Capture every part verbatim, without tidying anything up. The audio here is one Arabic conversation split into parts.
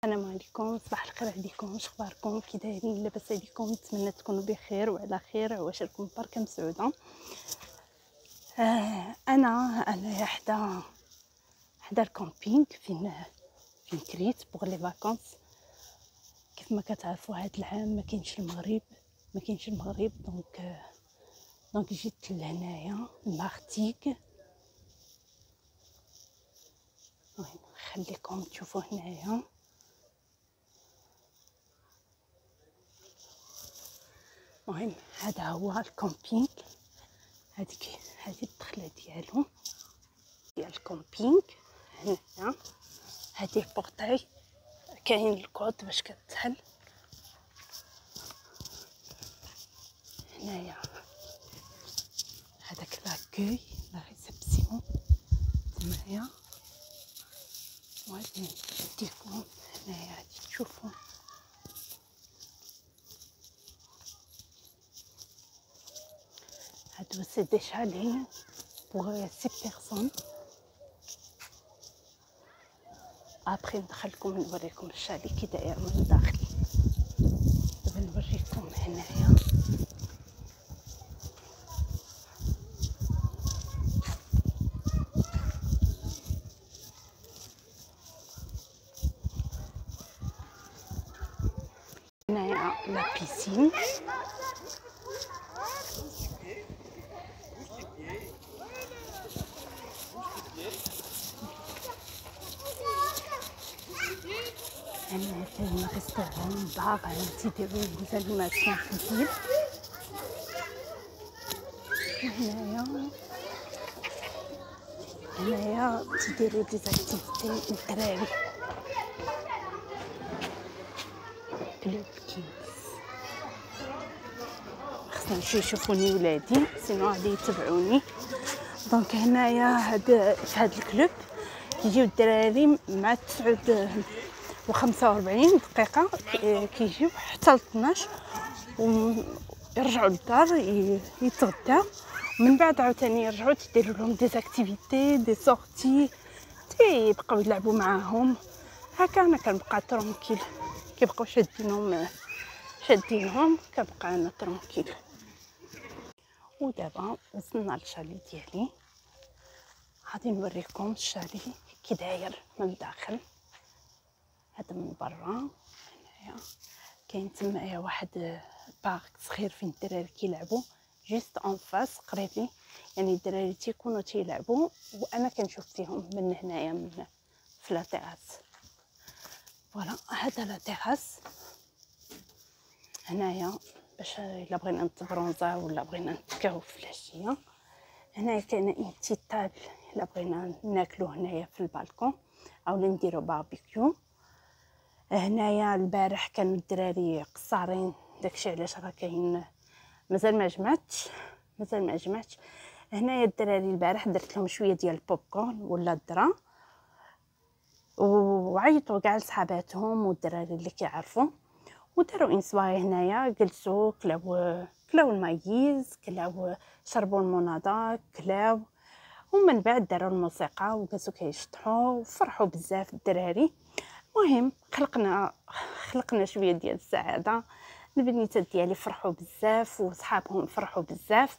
السلام عليكم، صباح الخير عليكم. واش اخباركم؟ كي دايرين؟ لاباس عليكم؟ نتمنى تكونوا بخير وعلى خير. عواشركم بركه مسعوده. آه انا انا حدا حدا الكامبينغ فين فين كريت بوغ لي فاكونس. كيف ما كتعرفوا هذا العام ما كاينش المغرب ما كاينش المغرب دونك دونك جيت لهنايا المارتيك. المهم نخليكم تشوفوا هنايا. المهم هذا هو الكامبينغ. هذيك هذه الدخله ديالو ديال الكامبينغ. هنا هذه البورتاي، كاين الكود باش كتحل. هنايا هذاك لاكوي لا ريسبسيون تمايا. وغادي نديكم هنايا غادي تشوفوا هادو سي دي شالي بوغ سي بيرسون. ابخي ندخلكم نوريكم الشالي كي داير من الداخل. دابا نوريكم هنايا. هنايا لا بيسين. هنا كاين ريستورون بار تيديرو زانيماسيون في الليل. هنايا هنايا تيديرو دي زاكتيفيتي للدراري. كلوب كيدز. خصنا نمشيو يشوفوني ولادي سينو غادي يتبعوني. دونك هنايا هاد في هاد الكلوب كيجيو الدراري مع تسعود وخمسة وأربعين دقيقه كيجيو حتى ل اثناش ويرجعوا للدار يتغداو. ومن بعد عاوتاني يرجعوا تيديروا لهم دي زاكتيفيتي دي سورتي تيبقاو يلعبوا معاهم. هكا انا كنبقى ترونكيل كيبقاو شادينهم شادينهم كنبقى انا ترونكيل. ودابا وصلنا للشالي ديالي. غادي نوريكم الشالي كي داير من الداخل. هذا من برا. هنايا كاين تمايا واحد بارك صغير فين الدراري كيلعبوا جوست اون فاس قريبي، يعني الدراري تيكونوا تيلعبوا وانا كنشوف فيهم من هنايا من في لا تيراس. فوالا هذا لا تيراس هنايا باش الا بغينا نتبرونزا ولا بغينا نتكاو في العشيه. هنايا كاينه اون تي طابل الا بغينا ناكلو هنايا في البالكون او نديرو باربيكيو. هنايا البارح كانوا الدراري قصارين داكشي علاش راه كاين مازال ما جمعتش مازال ما جمعتش. هنايا الدراري البارح درت لهم شويه ديال البوبكورن ولا الذره وعيطوا كاع لصحاباتهم والدراري اللي كيعرفوا وداروا اون سواي هنايا. جلسوا كلاو كلاو المايز كلاو شربوا المناضه كلاو ومن بعد داروا الموسيقى وجلسوا كيشطحوا وفرحوا بزاف الدراري. المهم خلقنا خلقنا شويه ديال السعاده. البنيتات ديالي فرحوا بزاف وصحابهم فرحوا بزاف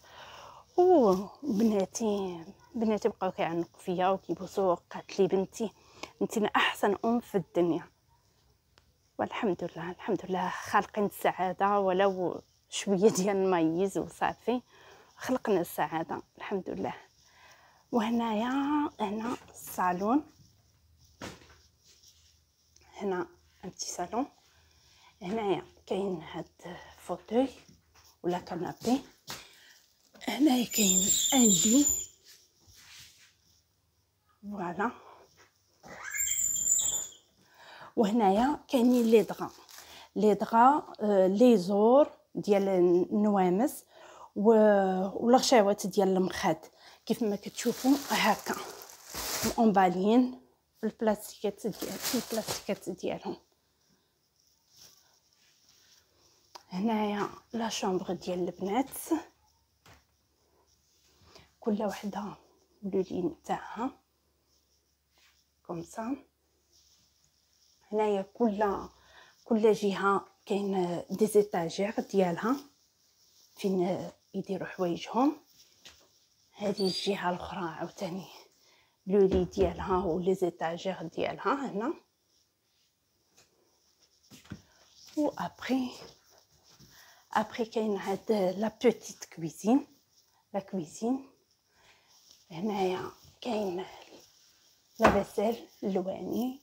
وبناتي بناتي بقاو كيعنقوا فيا وكيبوسوا. قالت لي بنتي انت احسن ام في الدنيا. والحمد لله الحمد لله خالقين السعاده ولو شويه ديال الميز وصافي خلقنا السعاده الحمد لله. وهنايا هنا الصالون. هنا انتي صالون. هنايا كاين هاد فوتوي ولا كنابي. هنايا كاين ان لي. فوالا. وهنايا كاينين لي دغا لي دغا لي زور ديال النوامس والغشاوات ديال المخاد كيف ما كتشوفوا هكا مونبالين في البلاستيكات ديال في البلاستيكات ديالهم. هنايا لا شومبر ديال البنات كل وحده ولولين تاعها كوم سا. هنايا كل كل جهه كاين دي زيتاجير ديالها فين يديروا حوايجهم. هذه الجهه الاخرى عاوتاني لو لي ديالها و لي زيتاجير ديالها هنا. و ابري ابري كاين هاد لا بوتيت كويزين لا كويزين. هنايا كاين لا فيسيل اللواني.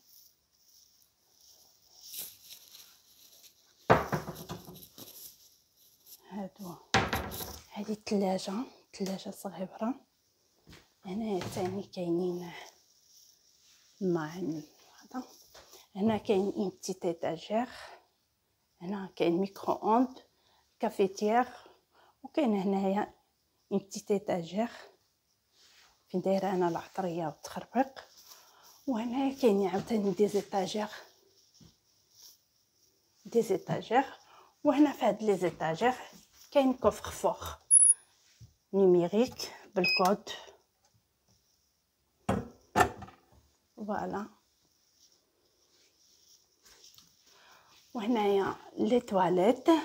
هادو هذه الثلاجه ثلاجه صغيره. هنايا ثاني كاينين الماعن هذا. هنا كاين اون بتيت ايتاجير. هنا كاين ميكرو اوند كافيتير. وكاين هنايا اون بتيت ايتاجير فين دايره انا العطريه والتخربيق. وهنايا كاين عاوتاني دي زيتاجير دي زيتاجير. وهنا في هاد لي زيتاجير كاين كوفر فور نيميريك بالكود. فوالا. وهنايا لي تواليت ما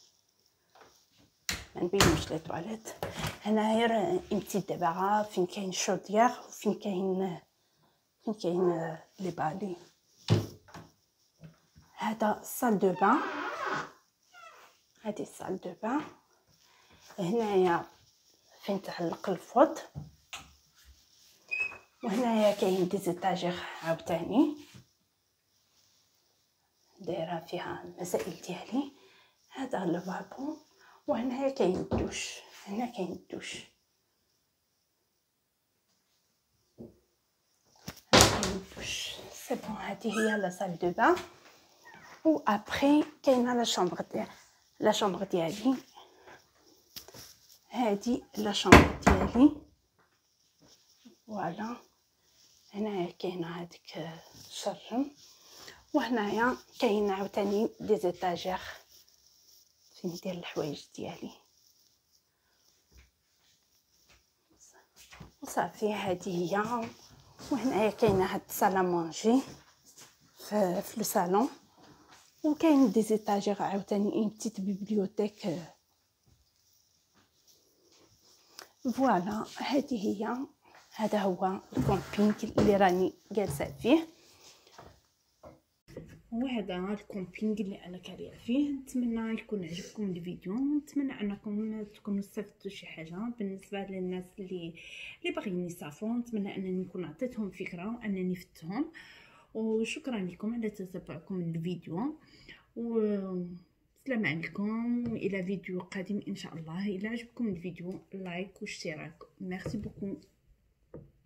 نبينوش لي تواليت. هنايا اون بتيت دباغا فين كاين شوديير وفين كاين فين كاين لي بالي. هذا صال دو بان. هذه صال دو بان. هنايا فين تعلق الفوط. وهنايا كاين دي زيتاجير عاوتاني دايره فيها المسائل ديالي. هذا لافابو. وهنايا كاين الدوش. هنا كاين الدوش. هنا كاين الدوش. سي بون. هذه هي لا سال دو بان. و ابري كاينه لا شامبر ديال لا شامبر ديالي. هذه لا شامبر ديالي. فوالا. هنايا كاينه هذيك الشرجم. وهنايا كاين عاوتاني دي زيتاجير فين ندير الحوايج ديالي. وصافي هذه هي. وهنايا كاينه هاد الصاله مونجي في في لو صالون. وكاين دي زيتاجير عاوتاني اون بتيت بيبليوتيك. فوالا. هذه هي. هذا هو الكومبينغ اللي راني جالسه فيه. وهذا الكومبينغ اللي انا كاريه فيه. نتمنى يكون عجبكم الفيديو. نتمنى انكم تكونوا استفدتوا شي حاجه بالنسبه للناس اللي اللي باغيين يسافروا. نتمنى انني نكون عطيتهم فكره وانني فتهم. وشكرا لكم على تتبعكم الفيديو. والسلام عليكم والى فيديو قادم ان شاء الله. الى عجبكم الفيديو لايك واشتراك. ميرسي بوكو.